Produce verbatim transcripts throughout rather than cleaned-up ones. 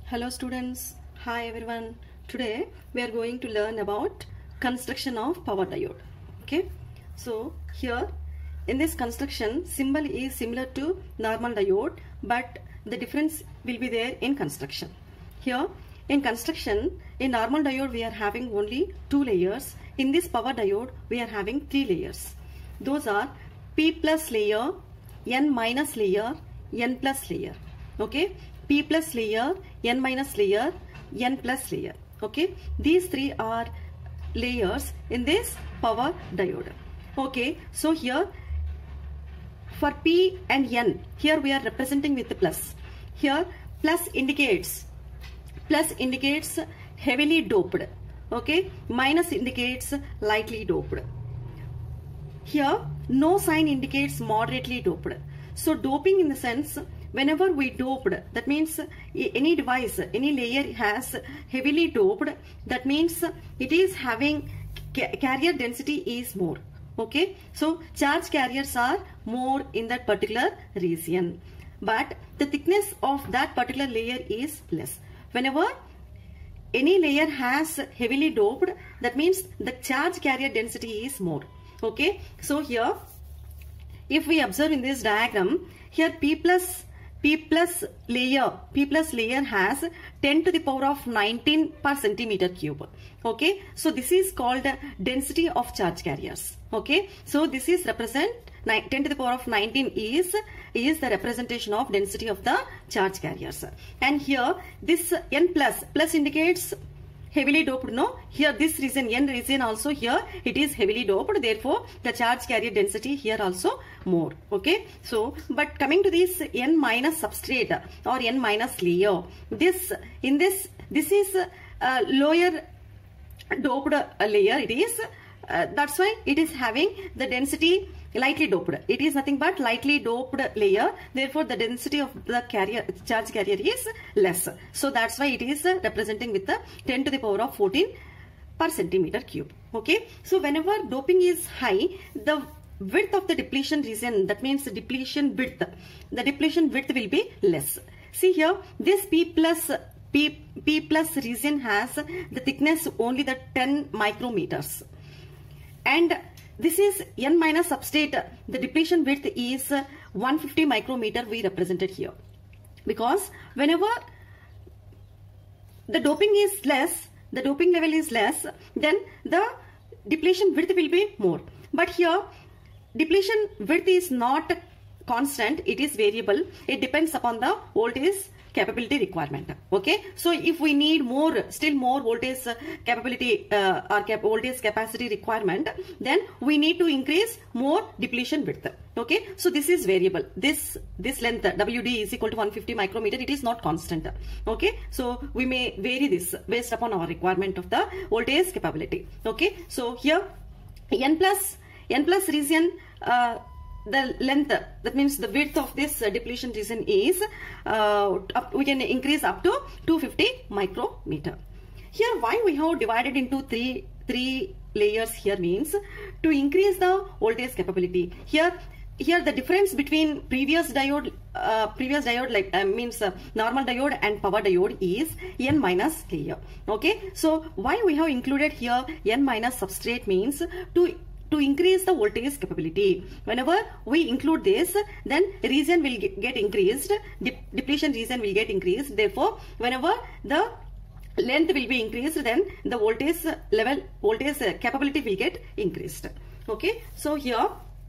Hello students, hi everyone. Today we are going to learn about construction of power diode. Okay, so here in this construction symbol is similar to normal diode, but the difference will be there in construction. Here in construction, in normal diode we are having only two layers. In this power diode we are having three layers. Those are P plus layer, N minus layer, N plus layer. Okay, P plus layer, N minus layer, N plus layer. Okay, these three are layers in this power diode. Okay, so here for P and N, here we are representing with the plus. Here plus indicates plus indicates heavily doped. Okay, minus indicates lightly doped. Here no sign indicates moderately doped. So doping in the sense, whenever we doped, that means any device, any layer has heavily doped, that means it is having carrier density is more. Okay, so charge carriers are more in that particular region, but the thickness of that particular layer is less. Whenever any layer has heavily doped, that means the charge carrier density is more. Okay, so here if we observe in this diagram, here P plus P plus layer, P plus layer has ten to the power of nineteen per centimeter cube. Okay, so this is called density of charge carriers. Okay, so this is represent ten to the power of nineteen is is the representation of density of the charge carriers. And here this N plus plus indicates heavily doped. No, here this region N region also, here it is heavily doped, therefore the charge carrier density here also more. Okay, so but coming to this N minus substrate or N minus layer, this in this this is a lower doped layer. It is uh, that's why it is having the density lightly doped. It is nothing but lightly doped layer, therefore the density of the carrier charge carrier is less. So that's why it is representing with the ten to the power of fourteen per centimeter cube. Okay, so whenever doping is high, the width of the depletion region, that means the depletion width, the depletion width will be less. See here, this P plus P, P plus region has the thickness only the ten micrometers, and this is N minus substrate, the depletion width is one hundred fifty micrometer we represented here, because whenever the doping is less, the doping level is less, then the depletion width will be more. But here depletion width is not constant, it is variable. It depends upon the voltage capability requirement. Okay, so if we need more, still more voltage capability uh, or cap voltage capacity requirement, then we need to increase more depletion width. Okay, so this is variable. This this length W D is equal to one hundred fifty micrometer. It is not constant. Okay, so we may vary this based upon our requirement of the voltage capability. Okay, so here N plus N plus region, uh, the length, that means the width of this uh, depletion region is uh, up, we can increase up to two hundred fifty micrometer. Here why we have divided into three three layers here means to increase the voltage capability. Here here the difference between previous diode uh, previous diode like uh, means uh, normal diode and power diode is N minus layer. Okay, so why we have included here N minus substrate means to to increase the voltage capability. Whenever we include this, then region will get increased, de depletion region will get increased. Therefore, whenever the length will be increased, then the voltage level, voltage capability will get increased. Okay, so here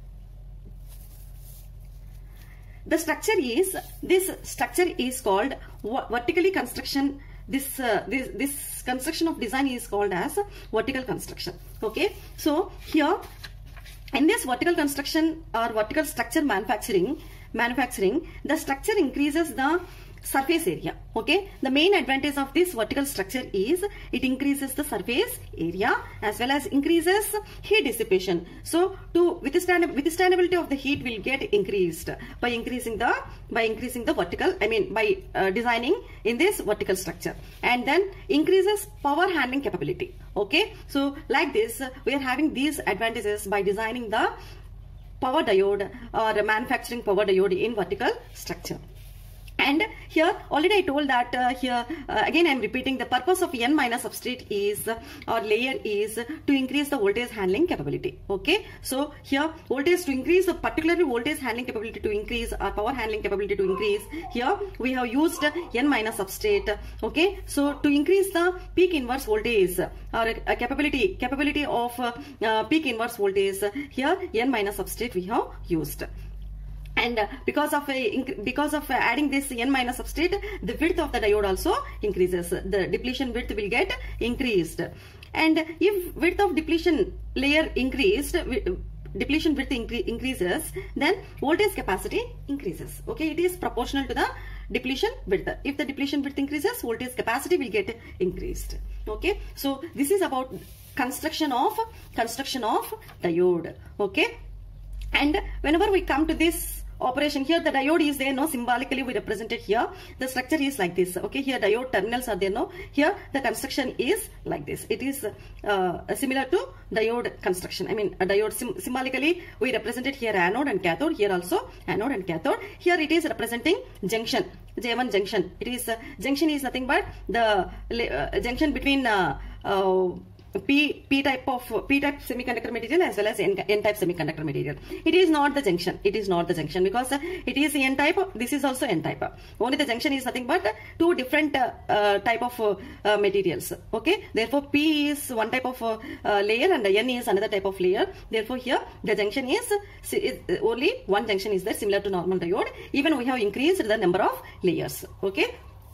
the structure is, this structure is called vertically construction. This, uh, this this construction of design is called as vertical construction. Okay, so here in this vertical construction or vertical structure manufacturing manufacturing the structure increases the surface area. Okay, the main advantage of this vertical structure is it increases the surface area as well as increases heat dissipation. So to withstand withstandability of the heat will get increased by increasing the by increasing the vertical, I mean by uh, designing in this vertical structure, and then increases power handling capability. Okay, so like this we are having these advantages by designing the power diode or manufacturing power diode in vertical structure. And here already I told that uh, here uh, again I am repeating, the purpose of N minus substrate is uh, or layer is to increase the voltage handling capability. Okay, so here voltage to increase, the particularly voltage handling capability to increase or power handling capability to increase, here we have used N minus substrate. Okay, so to increase the peak inverse voltage or uh, capability capability of uh, uh, peak inverse voltage, here N minus substrate we have used. And uh, because of a, because of uh, adding this N minus substrate, the width of the diode also increases. The depletion width will get increased. And if width of depletion layer increased, depletion width incre increases, then voltage capacity increases. Okay, it is proportional to the depletion width. If the depletion width increases, voltage capacity will get increased. Okay, so this is about construction of construction of diode. Okay, and whenever we come to this operation, here the diode is there, no, symbolically we represented here. The structure is like this. Okay, here diode terminals are there, no. Here the construction is like this. It is uh, similar to diode construction. I mean a diode sim symbolically we represented here anode and cathode. Here also anode and cathode. Here it is representing junction, J one junction. It is uh, junction is nothing but the uh, junction between uh, uh, P, P type of P type semiconductor material as well as N, N type semiconductor material. It is not the junction. It is not the junction because uh, it is N type. This is also N type. Only the junction is nothing but two different uh, uh, type of uh, uh, materials. Okay. Therefore, P is one type of uh, uh, layer and N is another type of layer. Therefore, here the junction is, is only one junction is there, similar to normal diode. Even we have increased the number of layers. Okay.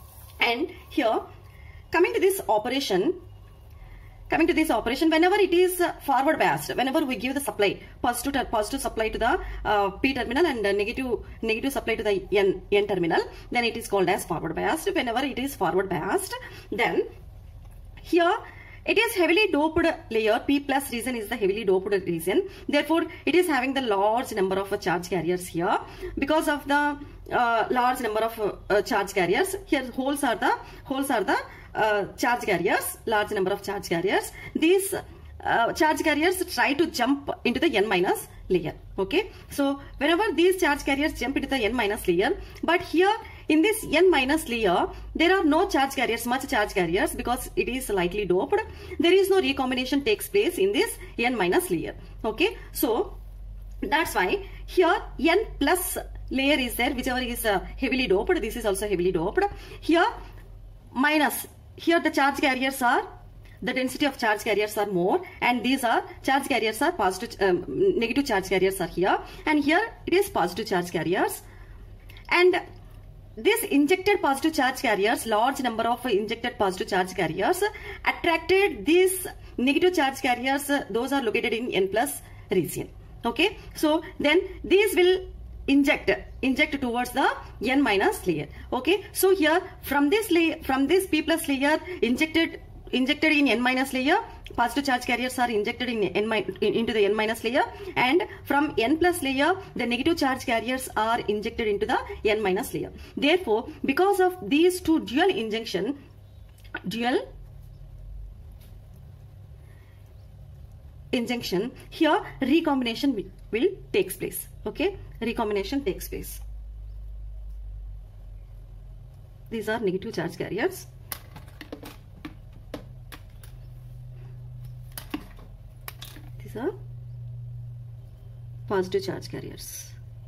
And here, coming to this operation. Coming to this operation, whenever it is forward biased, whenever we give the supply, positive positive supply to the uh, P terminal and uh, negative negative supply to the N, N terminal, then it is called as forward biased. Whenever it is forward biased, then here it is heavily doped layer. P plus region is the heavily doped region. Therefore, it is having the large number of uh, charge carriers here. Because of the uh, large number of uh, uh, charge carriers, here holes are the holes are the Uh, charge carriers, large number of charge carriers. These uh, charge carriers try to jump into the N minus layer. Okay, so whenever these charge carriers jump into the N minus layer, but here in this N minus layer there are no charge carriers, much charge carriers, because it is lightly doped. There is no recombination takes place in this N minus layer. Okay, so that's why here N plus layer is there, whichever is uh, heavily doped. This is also heavily doped. Here minus. Here the charge carriers are, the density of charge carriers are more, and these are charge carriers are positive, um, negative charge carriers are here, and here it is positive charge carriers. And this injected positive charge carriers, large number of injected positive charge carriers attracted these negative charge carriers, those are located in N plus region. Okay, so then these will inject inject towards the N minus layer. Okay, so here from this layer, from this P plus layer injected injected in N minus layer, positive charge carriers are injected in N in, into the N minus layer, and from N plus layer the negative charge carriers are injected into the N minus layer. Therefore, because of these two dual injection, dual injection, here recombination will, will takes place. Okay, recombination takes place. These are negative charge carriers. These are positive charge carriers.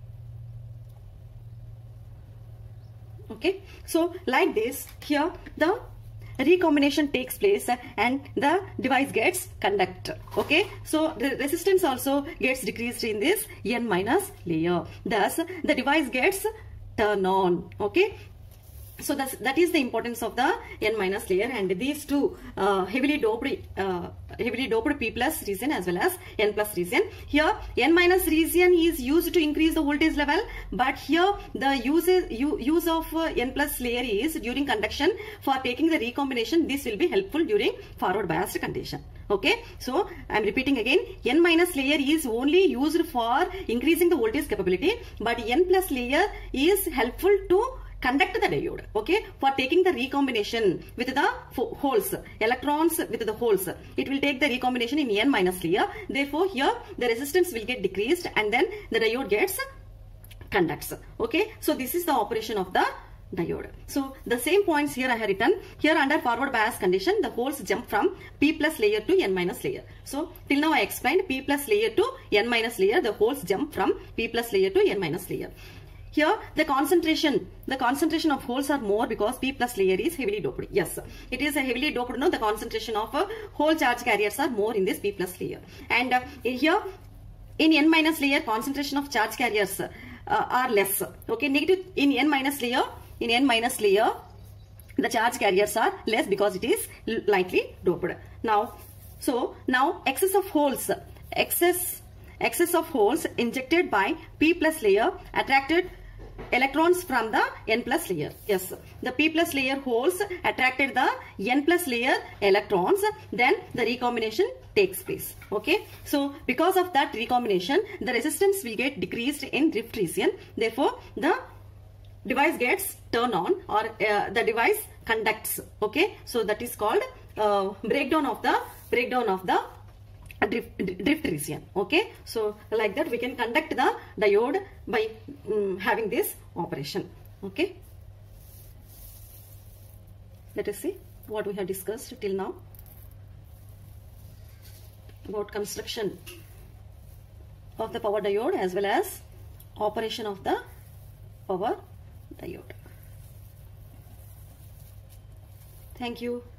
Okay, so like this, here the recombination takes place and the device gets conduct. Okay, so the resistance also gets decreased in this N minus layer. Thus, the device gets turn on. Okay, so that's, that is the importance of the N minus layer, and these two uh, heavily doped uh, heavily doped P plus region as well as N plus region. Here N minus region is used to increase the voltage level, but here the use, use of uh, N plus layer is during conduction for taking the recombination. This will be helpful during forward biased condition. Okay, so I am repeating again, N minus layer is only used for increasing the voltage capability, but N plus layer is helpful to conduct the diode. Okay, for taking the recombination with the holes, electrons with the holes, it will take the recombination in N minus layer. Therefore, here the resistance will get decreased and then the diode gets conducts. Okay, so this is the operation of the diode. So the same points here I have written. Here under forward bias condition, the holes jump from P plus layer to N minus layer. So till now I explained P plus layer to N minus layer, the holes jump from P plus layer to N minus layer. Here the concentration, the concentration of holes are more because P plus layer is heavily doped. Yes, it is a heavily doped. No, the concentration of uh, hole charge carriers are more in this P plus layer. And uh, here in N minus layer, concentration of charge carriers uh, are less. Okay, negative in N minus layer, in N minus layer, the charge carriers are less because it is lightly doped. Now, so now excess of holes, excess excess of holes injected by P plus layer attracted electrons from the N plus layer. Yes, the P plus layer holes attracted the N plus layer electrons, then the recombination takes place. Okay, so because of that recombination, the resistance will get decreased in drift region. Therefore, the device gets turned on, or uh, the device conducts. Okay, so that is called uh, breakdown of the breakdown of the drift, drift region. Okay, so like that we can conduct the diode by um, having this operation. Okay, let us see what we have discussed till now about construction of the power diode as well as operation of the power diode. Thank you.